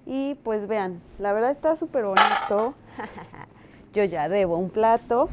Y pues vean, la verdad está súper bonito. Yo ya debo un plato.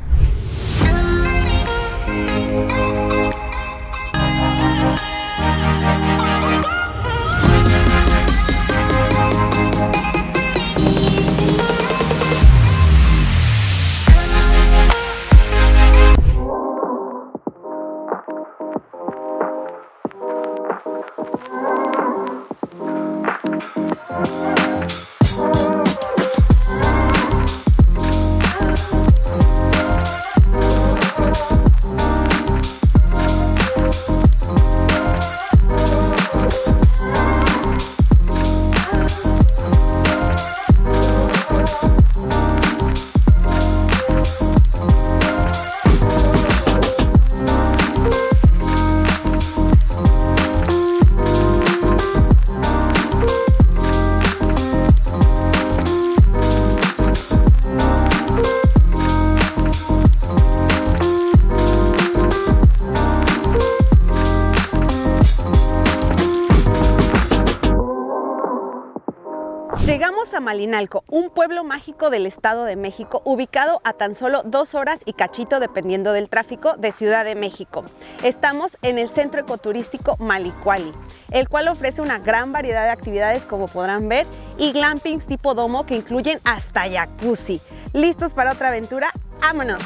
Llegamos a Malinalco, un pueblo mágico del Estado de México, ubicado a tan solo 2 horas y cachito dependiendo del tráfico de Ciudad de México. Estamos en el centro ecoturístico Malicuali, el cual ofrece una gran variedad de actividades como podrán ver y glampings tipo domo que incluyen hasta jacuzzi. ¿Listos para otra aventura? ¡Vámonos!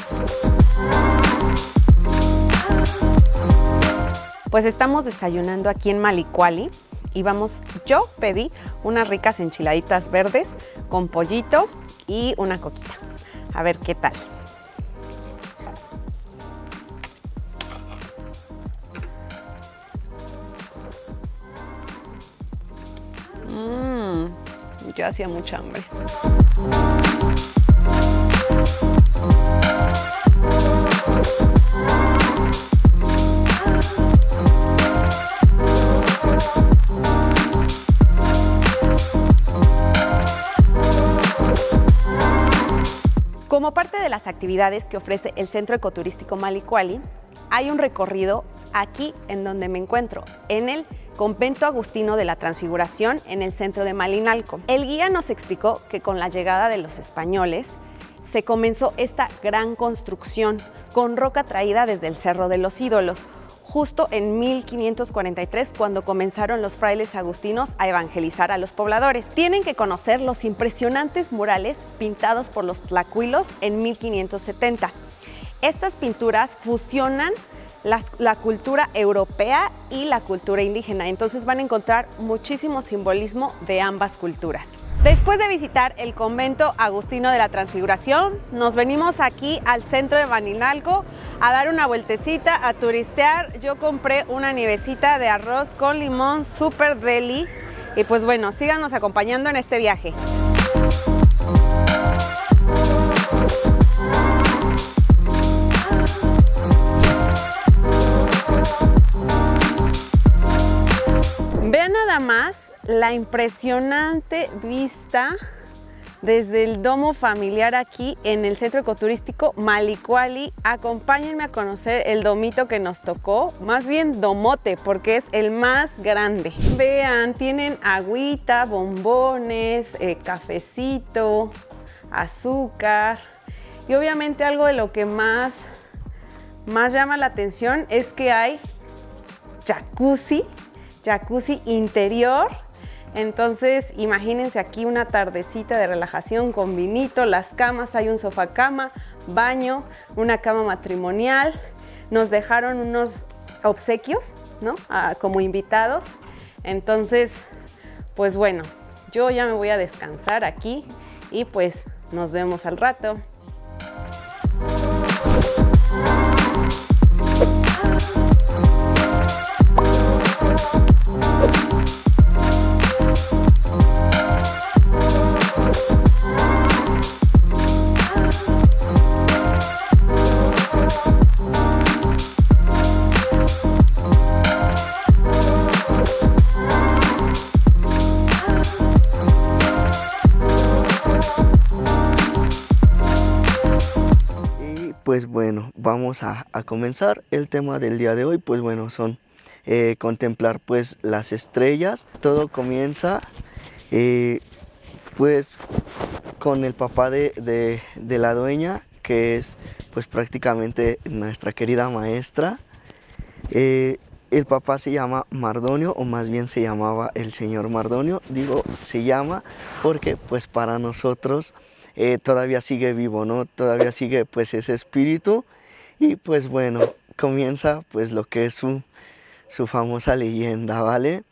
Pues estamos desayunando aquí en Malicuali. Y yo pedí unas ricas enchiladitas verdes con pollito y una coquita. A ver qué tal. Ya hacía mucha hambre. Como parte de las actividades que ofrece el Centro Ecoturístico Malicuali, hay un recorrido aquí en donde me encuentro, en el Convento Agustino de la Transfiguración en el centro de Malinalco. El guía nos explicó que con la llegada de los españoles se comenzó esta gran construcción con roca traída desde el Cerro de los Ídolos, justo en 1543, cuando comenzaron los frailes agustinos a evangelizar a los pobladores. Tienen que conocer los impresionantes murales pintados por los tlacuilos en 1570. Estas pinturas fusionan la cultura europea y la cultura indígena, entonces van a encontrar muchísimo simbolismo de ambas culturas. Después de visitar el convento agustino de la Transfiguración, nos venimos aquí al centro de Malinalco a dar una vueltecita, a turistear. Yo compré una nievecita de arroz con limón super deli y pues bueno, síganos acompañando en este viaje. Vean nada más la impresionante vista desde el domo familiar aquí en el centro ecoturístico Malicuali. Acompáñenme a conocer el domito que nos tocó, más bien domote, porque es el más grande. Vean, tienen agüita, bombones, cafecito, azúcar y obviamente algo de lo que más llama la atención es que hay jacuzzi interior. Entonces imagínense aquí una tardecita de relajación con vinito, las camas, hay un sofá cama, baño, una cama matrimonial. Nos dejaron unos obsequios, ¿no? Como invitados. Entonces, pues bueno, yo ya me voy a descansar aquí y pues nos vemos al rato. Pues bueno, vamos a comenzar. El tema del día de hoy, pues bueno, son contemplar pues las estrellas. Todo comienza Pues con el papá de la dueña, que es pues prácticamente nuestra querida maestra. El papá se llama Mardonio, o más bien se llamaba el señor Mardonio. Digo, se llama porque pues para nosotros todavía sigue vivo, ¿no? Todavía sigue pues ese espíritu. Y pues bueno, comienza pues lo que es su famosa leyenda, ¿vale?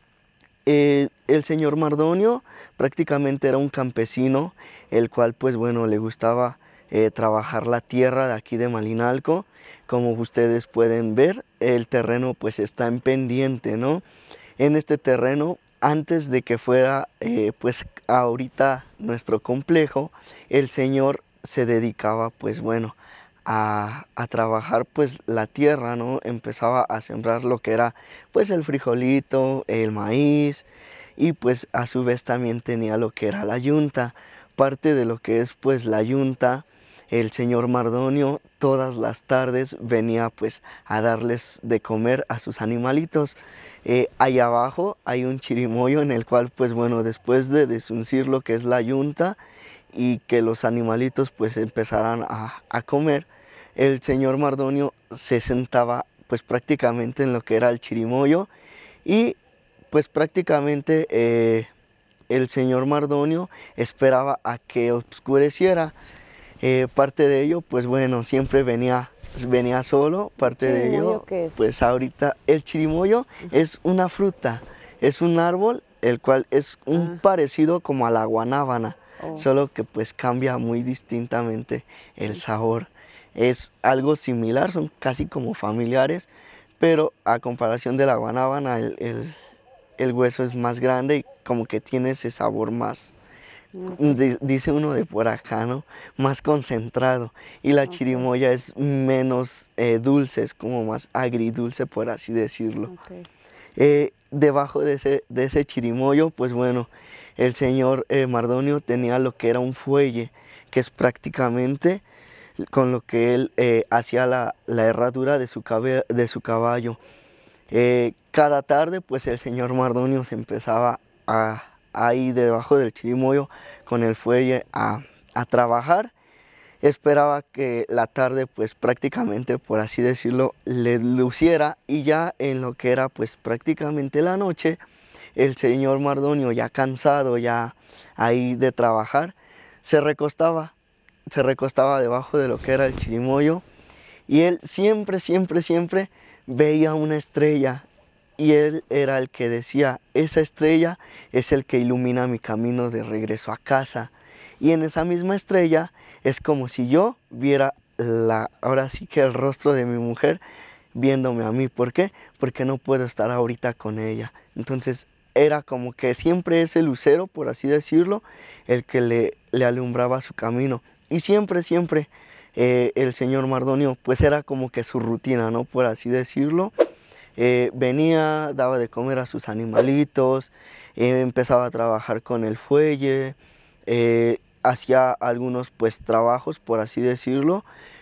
El señor Mardonio prácticamente era un campesino, el cual pues bueno, le gustaba trabajar la tierra de aquí de Malinalco. Como ustedes pueden ver, el terreno pues está en pendiente, ¿no? En este terreno, antes de que fuera pues ahorita nuestro complejo, el señor se dedicaba pues bueno a trabajar pues la tierra, ¿no? Empezaba a sembrar lo que era pues el frijolito, el maíz, y pues a su vez también tenía lo que era la yunta. Parte de lo que es pues la yunta, el señor Mardonio todas las tardes venía pues a darles de comer a sus animalitos. Ahí abajo hay un chirimoyo en el cual pues bueno, después de desuncir lo que es la yunta y que los animalitos pues empezaran a comer, el señor Mardonio se sentaba pues prácticamente en lo que era el chirimoyo, y pues prácticamente el señor Mardonio esperaba a que oscureciera. Parte de ello pues bueno, siempre venía solo. Parte de ello pues ahorita el chirimoyo es una fruta, es un árbol el cual es un parecido como a la guanábana, solo que pues cambia muy distintamente el sabor. Es algo similar, son casi como familiares, pero a comparación de la guanábana el hueso es más grande y como que tiene ese sabor más, dice uno de por acá, ¿no? Más concentrado. Y la chirimoya es menos dulce, es como más agridulce, por así decirlo. Debajo de ese chirimoyo, pues bueno, el señor Mardonio tenía lo que era un fuelle, que es prácticamente con lo que él hacía la herradura de su caballo. Cada tarde pues el señor Mardonio se empezaba ahí debajo del chirimoyo con el fuelle a trabajar. Esperaba que la tarde pues prácticamente, por así decirlo, le luciera, y ya en lo que era pues prácticamente la noche, el señor Mardonio, ya cansado ya ahí de trabajar, se recostaba debajo de lo que era el chirimoyo, y él siempre veía una estrella, y él era el que decía: esa estrella es el que ilumina mi camino de regreso a casa. Y en esa misma estrella es como si yo viera ahora sí que el rostro de mi mujer viéndome a mí. ¿Por qué? Porque no puedo estar ahorita con ella. Entonces era como que siempre ese lucero, por así decirlo, el que le alumbraba su camino. Y siempre el señor Mardonio pues era como que su rutina, ¿no? Por así decirlo. Venía, daba de comer a sus animalitos, empezaba a trabajar con el fuelle, hacía algunos pues trabajos, por así decirlo,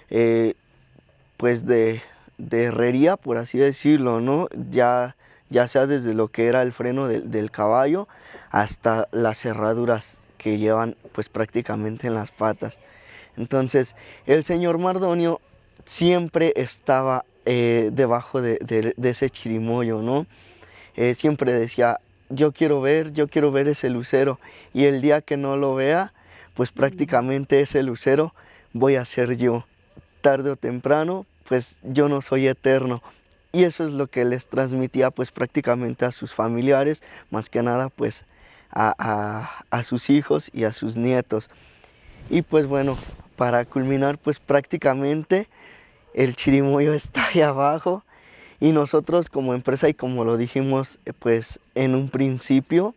pues de herrería, por así decirlo, ¿no? Ya sea desde lo que era el freno del caballo hasta las cerraduras que llevan pues prácticamente en las patas. Entonces el señor Mardonio siempre estaba debajo de ese chirimoyo, ¿no? Siempre decía: yo quiero ver ese lucero, y el día que no lo vea, pues prácticamente ese lucero voy a ser yo. Tarde o temprano, pues yo no soy eterno. Y eso es lo que les transmitía pues prácticamente a sus familiares, más que nada pues a sus hijos y a sus nietos. Y pues bueno, para culminar, pues prácticamente el chirimoyo está ahí abajo, y nosotros como empresa, y como lo dijimos pues en un principio,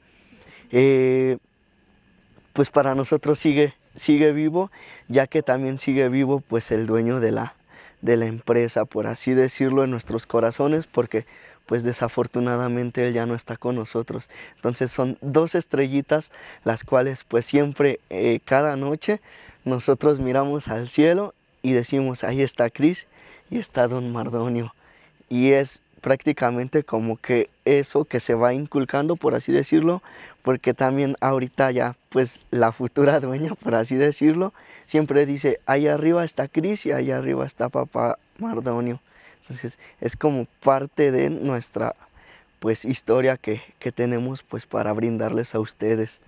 pues para nosotros sigue vivo, ya que también sigue vivo pues el dueño de la empresa, por así decirlo, en nuestros corazones, porque pues desafortunadamente él ya no está con nosotros. Entonces son dos estrellitas, las cuales pues siempre, cada noche, nosotros miramos al cielo y decimos: ahí está Cris y está don Mardonio. Y es prácticamente como que eso que se va inculcando, por así decirlo, porque también ahorita ya pues la futura dueña, por así decirlo, siempre dice, allá arriba está Cris y allá arriba está papá Mardonio. Entonces es como parte de nuestra pues historia que tenemos pues para brindarles a ustedes.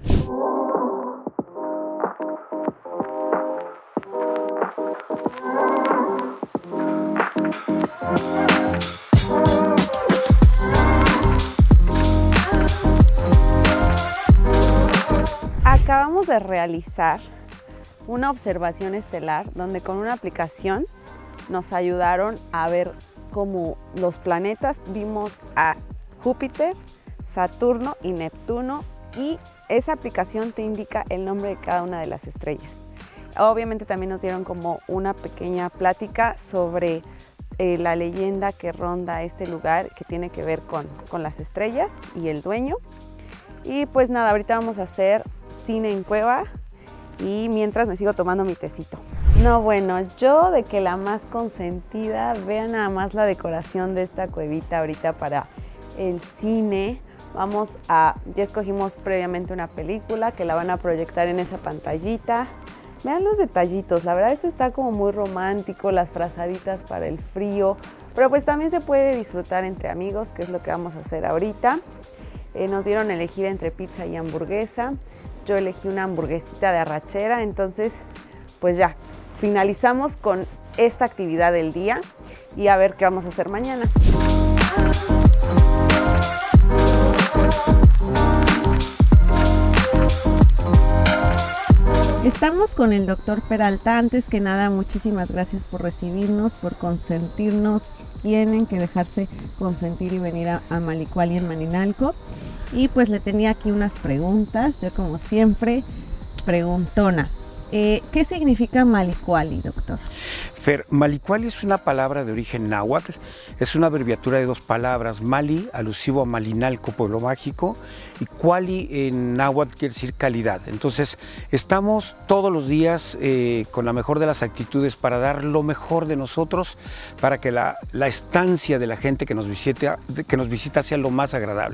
Acabamos de realizar una observación estelar donde con una aplicación nos ayudaron a ver como los planetas. Vimos a Júpiter, Saturno y Neptuno, y esa aplicación te indica el nombre de cada una de las estrellas. Obviamente también nos dieron como una pequeña plática sobre la leyenda que ronda este lugar, que tiene que ver con las estrellas y el dueño. Y pues nada, ahorita vamos a hacer cine en cueva y mientras me sigo tomando mi tecito. No, bueno, yo de que la más consentida, vean nada más la decoración de esta cuevita ahorita para el cine. Ya escogimos previamente una película que la van a proyectar en esa pantallita. Vean los detallitos, la verdad esto está como muy romántico, las frazaditas para el frío, pero pues también se puede disfrutar entre amigos, que es lo que vamos a hacer ahorita. Nos dieron a elegir entre pizza y hamburguesa. Yo elegí una hamburguesita de arrachera, entonces pues ya, finalizamos con esta actividad del día y a ver qué vamos a hacer mañana. Estamos con el doctor Peralta. Antes que nada, muchísimas gracias por recibirnos, por consentirnos. Tienen que dejarse consentir y venir a Malicuali en Maninalco. Y pues le tenía aquí unas preguntas, yo como siempre, preguntona. ¿Qué significa Malicuali, doctor? Fer, Malicuali es una palabra de origen náhuatl, es una abreviatura de dos palabras, Mali, alusivo a Malinalco, pueblo mágico, y Cuali en náhuatl quiere decir calidad. Entonces, estamos todos los días con la mejor de las actitudes para dar lo mejor de nosotros, para que la estancia de la gente que nos visita sea lo más agradable.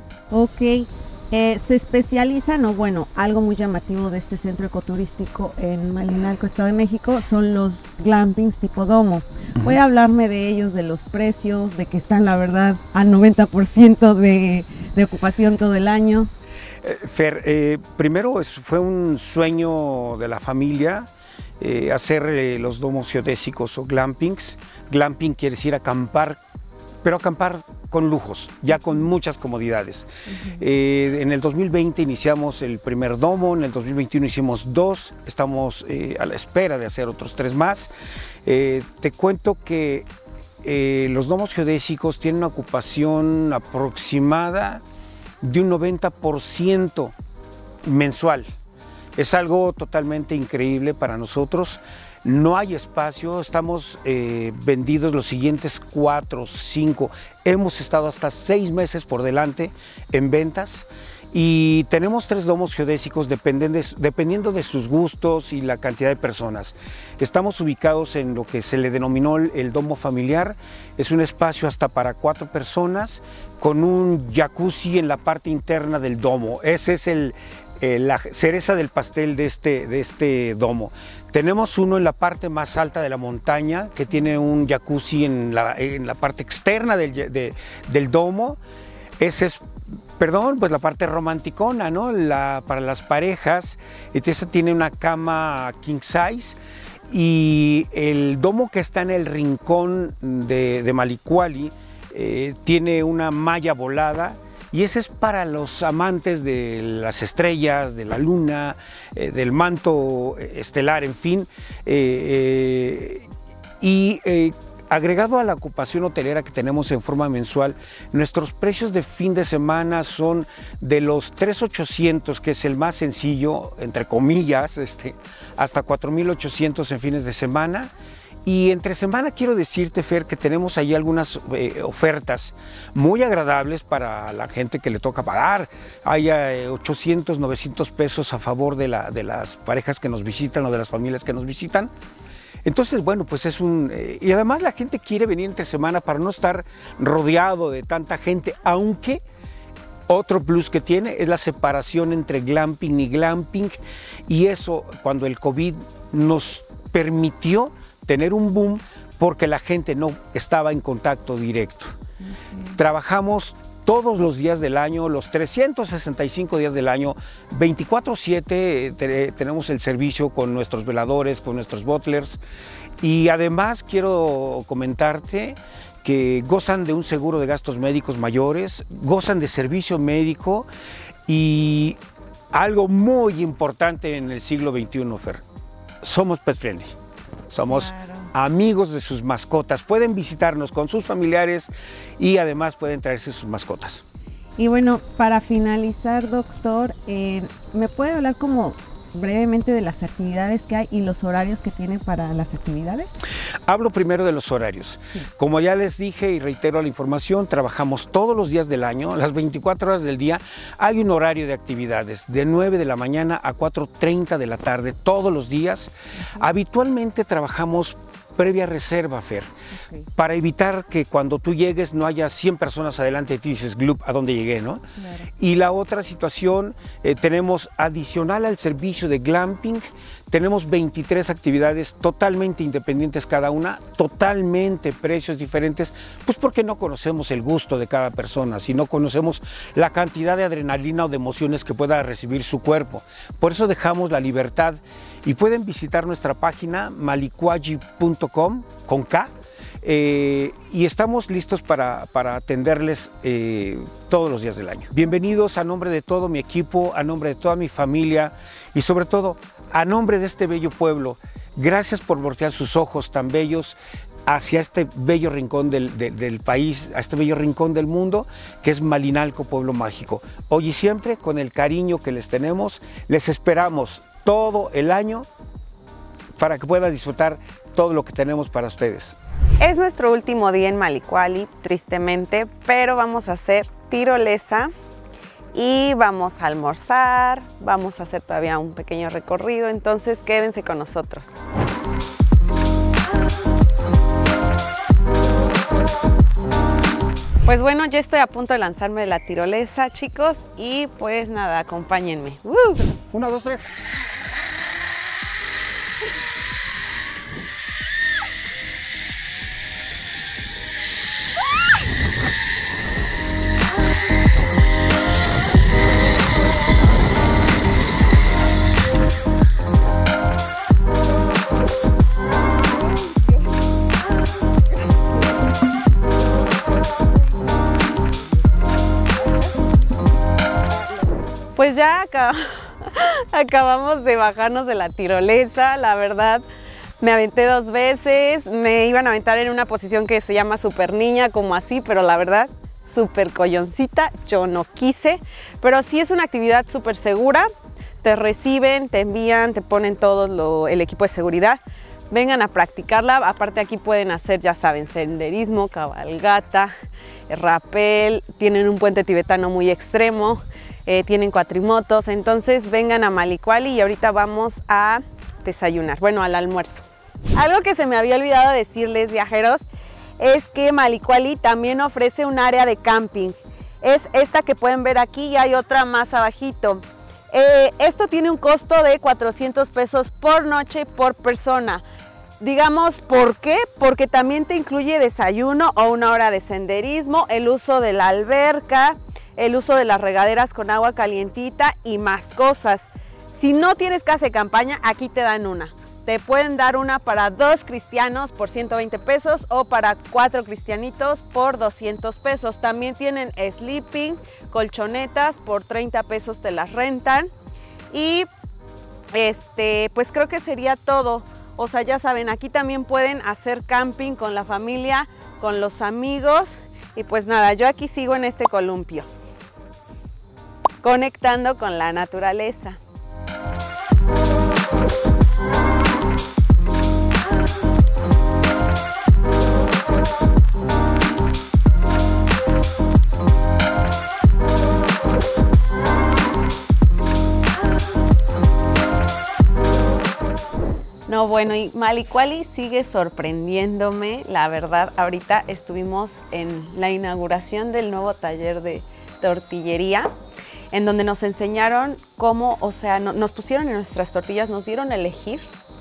Ok. Se especializan, o bueno, algo muy llamativo de este centro ecoturístico en Malinalco, Estado de México, son los glampings tipo domo. ¿Puede hablarme de ellos, de los precios, de que están, la verdad, al 90% de ocupación todo el año? Fer, primero fue un sueño de la familia hacer los domos geodésicos o glampings. Glamping quiere decir acampar, pero acampar con lujos, ya con muchas comodidades. En el 2020 iniciamos el primer domo, en el 2021 hicimos 2, estamos a la espera de hacer otros 3 más. Te cuento que los domos geodésicos tienen una ocupación aproximada de un 90% mensual. Es algo totalmente increíble para nosotros. No hay espacio, estamos vendidos los siguientes 4, 5, hemos estado hasta 6 meses por delante en ventas y tenemos 3 domos geodésicos dependiendo de sus gustos y la cantidad de personas. Estamos ubicados en lo que se le denominó el domo familiar, es un espacio hasta para 4 personas con un jacuzzi en la parte interna del domo. Ese es la cereza del pastel de este domo. Tenemos uno en la parte más alta de la montaña que tiene un jacuzzi en la parte externa del domo. Ese es, pues la parte romanticona, ¿no? Para las parejas. Esa tiene una cama king size. Y el domo que está en el rincón de Malicuali tiene una malla volada. Y ese es para los amantes de las estrellas, de la luna, del manto estelar, en fin. Agregado a la ocupación hotelera que tenemos en forma mensual, nuestros precios de fin de semana son de los 3,800, que es el más sencillo, entre comillas, hasta 4,800 en fines de semana. Y entre semana quiero decirte, Fer, que tenemos ahí algunas ofertas muy agradables para la gente que le toca pagar. Hay 800, 900 pesos a favor de las parejas que nos visitan o de las familias que nos visitan. Entonces, bueno, pues es y además la gente quiere venir entre semana para no estar rodeado de tanta gente, aunque otro plus que tiene es la separación entre glamping y glamping, y eso cuando el COVID nos permitió tener un boom porque la gente no estaba en contacto directo. Trabajamos todos los días del año, los 365 días del año, 24/7 tenemos el servicio con nuestros veladores, con nuestros butlers, y además quiero comentarte que gozan de un seguro de gastos médicos mayores, gozan de servicio médico y algo muy importante en el siglo XXI, Fer, somos pet friendly, somos amigos de sus mascotas, pueden visitarnos con sus familiares y además pueden traerse sus mascotas. Y bueno, para finalizar, doctor, ¿me puede hablar como brevemente de las actividades que hay y los horarios que tiene para las actividades? Hablo primero de los horarios. Sí. Como ya les dije y reitero la información, trabajamos todos los días del año, las 24 horas del día. Hay un horario de actividades de 9 de la mañana a 4:30 de la tarde, todos los días. Habitualmente trabajamos previa reserva, Fer, para evitar que cuando tú llegues no haya 100 personas adelante de ti y dices, glup, ¿a dónde llegué, no? Claro. Y la otra situación, tenemos adicional al servicio de glamping, tenemos 23 actividades totalmente independientes cada una, totalmente precios diferentes, pues porque no conocemos el gusto de cada persona, si no conocemos la cantidad de adrenalina o de emociones que pueda recibir su cuerpo. Por eso dejamos la libertad. Y pueden visitar nuestra página malicuaggi.com con K, y estamos listos para atenderles todos los días del año. Bienvenidos a nombre de todo mi equipo, a nombre de toda mi familia y sobre todo a nombre de este bello pueblo. Gracias por voltear sus ojos tan bellos hacia este bello rincón del país, a este bello rincón del mundo que es Malinalco, pueblo mágico. Hoy y siempre, con el cariño que les tenemos, les esperamos todo el año para que puedan disfrutar todo lo que tenemos para ustedes. Es nuestro último día en Malicuali, tristemente, pero vamos a hacer tirolesa y vamos a almorzar, vamos a hacer todavía un pequeño recorrido, entonces quédense con nosotros. Pues bueno, ya estoy a punto de lanzarme de la tirolesa, chicos, y pues nada, acompáñenme. 1, 2, 3. Pues ya acabamos de bajarnos de la tirolesa, la verdad me aventé 2 veces, me iban a aventar en una posición que se llama super niña, como así, pero la verdad, súper colloncita, yo no quise, pero sí es una actividad súper segura, te reciben, te envían, te ponen todo el equipo de seguridad, vengan a practicarla, aparte aquí pueden hacer, ya saben, senderismo, cabalgata, rapel, tienen un puente tibetano muy extremo, tienen cuatrimotos, entonces vengan a Malicuali y ahorita vamos a desayunar, bueno, al almuerzo. Algo que se me había olvidado decirles, viajeros, es que Malicuali también ofrece un área de camping. Es esta que pueden ver aquí y hay otra más abajito. Esto tiene un costo de 400 pesos por noche por persona. Digamos, ¿por qué? Porque también te incluye desayuno o 1 hora de senderismo, el uso de la alberca, el uso de las regaderas con agua calientita y más cosas. Si no tienes casa de campaña, aquí te dan una. Te pueden dar una para 2 cristianos por 120 pesos o para 4 cristianitos por 200 pesos. También tienen sleeping, colchonetas, por 30 pesos te las rentan. Y pues creo que sería todo. O sea, ya saben, aquí también pueden hacer camping con la familia, con los amigos. Y pues nada, yo aquí sigo en este columpio, conectando con la naturaleza. No, bueno, y Malicuali sigue sorprendiéndome, la verdad. Ahorita estuvimos en la inauguración del nuevo taller de tortillería, en donde nos enseñaron cómo, o sea, nos pusieron en nuestras tortillas, nos dieron a elegir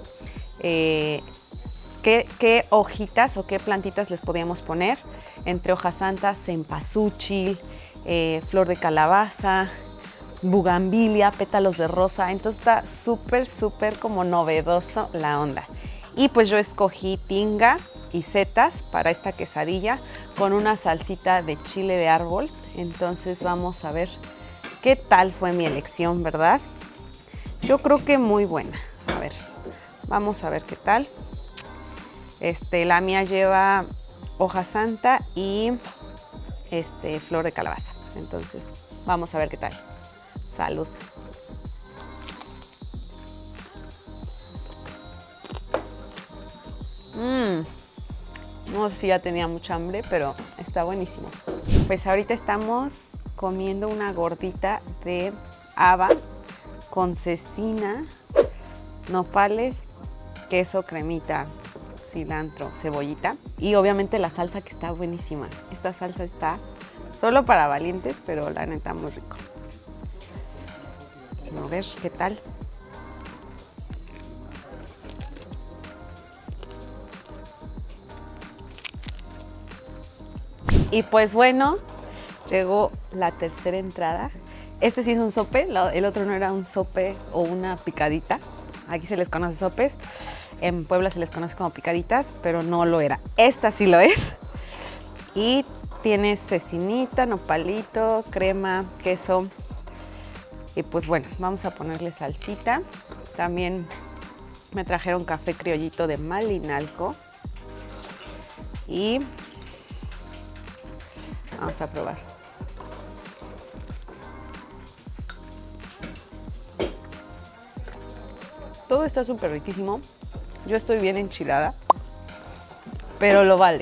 qué hojitas o qué plantitas les podíamos poner, entre hojas santas, cempasúchil, flor de calabaza, bugambilia, pétalos de rosa. Entonces está súper como novedoso la onda. Y pues yo escogí tinga y setas para esta quesadilla con una salsita de chile de árbol. Entonces vamos a ver qué tal fue mi elección, ¿verdad? Yo creo que muy buena. A ver, vamos a ver qué tal. La mía lleva hoja santa y flor de calabaza. Entonces vamos a ver qué tal. Salud. No sé si ya tenía mucha hambre, pero está buenísimo. Pues ahorita estamos comiendo una gordita de haba con cecina, nopales, queso, cremita, cilantro, cebollita y obviamente la salsa, que está buenísima. Esta salsa está solo para valientes, pero la neta muy rico. A ver qué tal. Y pues bueno, llegó la tercera entrada. Este sí es un sope, el otro no era un sope o una picadita. Aquí se les conoce sopes, en Puebla se les conoce como picaditas, pero no lo era. Esta sí lo es. Y tiene cecinita, nopalito, crema, queso. Y pues bueno, vamos a ponerle salsita. También me trajeron café criollito de Malinalco. Y vamos a probar. Todo está súper riquísimo. Yo estoy bien enchilada, pero lo vale.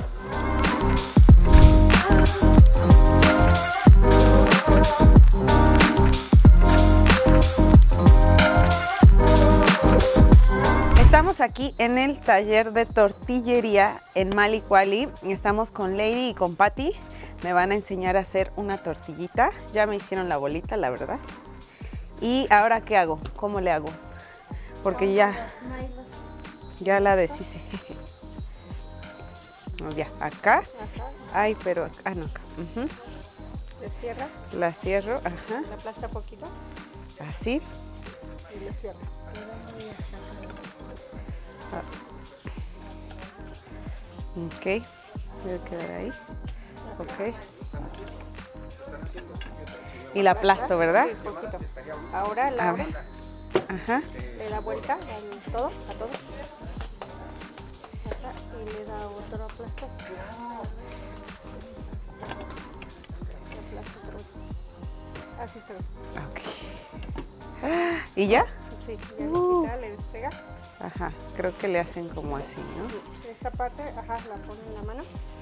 Estamos aquí en el taller de tortillería en Malicuali. Estamos con Lady y con Patty. Me van a enseñar a hacer una tortillita. Ya me hicieron la bolita, la verdad. ¿Y ahora qué hago? ¿Cómo le hago? Porque ya la deshice. Ya, acá. Ay, pero acá, no, acá. ¿Le cierra? La cierro, ajá. ¿La aplasta poquito? Así. Y le cierra. Ok, voy a quedar ahí. Ok. Y la aplasto, ¿verdad? Sí, poquito. Ahora la abre. Ajá. Le da vuelta a todo. Y le da otro aplasto. Así se ve. Ok. ¿Y ya? Sí, ya le quita, le despega. Ajá, creo que le hacen como así, ¿no? Sí, esta parte, ajá, la pone en la mano.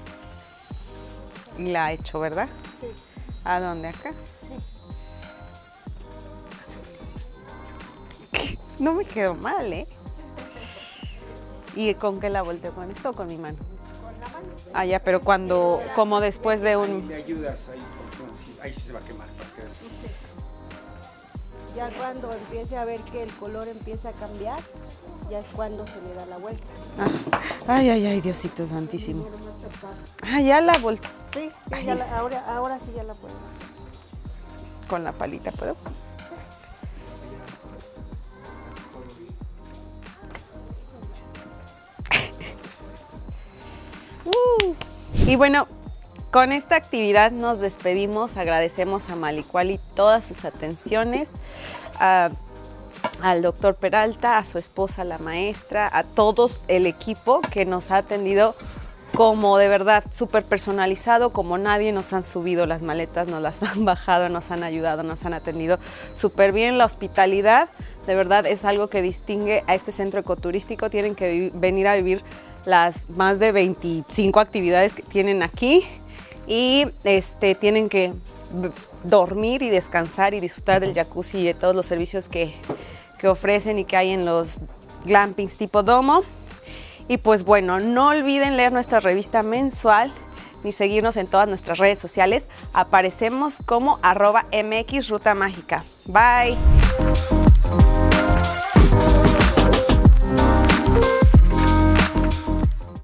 Y la echo, ¿verdad? Sí. ¿A dónde? ¿Acá? Sí. No me quedó mal, ¿eh? ¿Y con qué la volteo? ¿Con esto o con mi mano? Con la mano. Ah, ya, pero cuando, como después de un... Le ayudas ahí, porque ahí sí se va a quemar. Ya cuando empiece a ver que el color empieza a cambiar, ya es cuando se le da la vuelta. Ay, Diosito santísimo. Ah, ya la volteo. Sí, sí, ya ahora sí ya la puedo. Con la palita, ¿puedo? Y bueno, con esta actividad nos despedimos. Agradecemos a Malicuali todas sus atenciones, al doctor Peralta, a su esposa, la maestra, a todos el equipo que nos ha atendido como de verdad súper personalizado, como nadie. Nos han subido las maletas, nos las han bajado, nos han ayudado, nos han atendido súper bien. La hospitalidad de verdad es algo que distingue a este centro ecoturístico. Tienen que venir a vivir las más de 25 actividades que tienen aquí y tienen que dormir y descansar y disfrutar del jacuzzi y de todos los servicios que ofrecen y que hay en los glampings tipo domo. Y pues bueno, no olviden leer nuestra revista mensual ni seguirnos en todas nuestras redes sociales. Aparecemos como @MX Ruta Mágica. Bye.